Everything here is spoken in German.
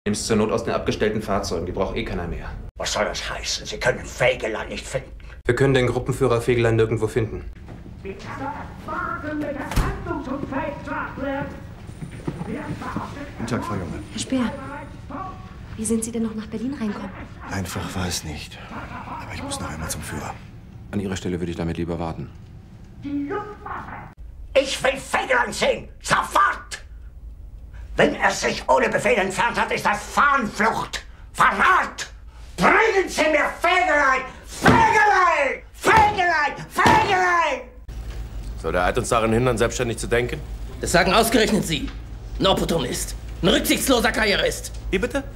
Nimm's zur Not aus den abgestellten Fahrzeugen, die braucht eh keiner mehr. Was soll das heißen? Sie können Fegelein nicht finden. Wir können den Gruppenführer Fegelein nirgendwo finden. Guten Tag, Frau Junge. Herr Speer, wie sind Sie denn noch nach Berlin reinkommen? Einfach war es nicht. Aber ich muss noch einmal zum Führer. An Ihrer Stelle würde ich damit lieber warten. Ich will Fegelein sehen! Sofort! Wenn er sich ohne Befehl entfernt hat, ist das Fahnenflucht! Verrat! Bringen Sie mir Fegelein! Fegelein! Fegelein! Fegelein! Soll der Eid uns daran hindern, selbstständig zu denken? Das sagen ausgerechnet Sie. Ein Opportunist. Ein rücksichtsloser Karrierist. Wie bitte?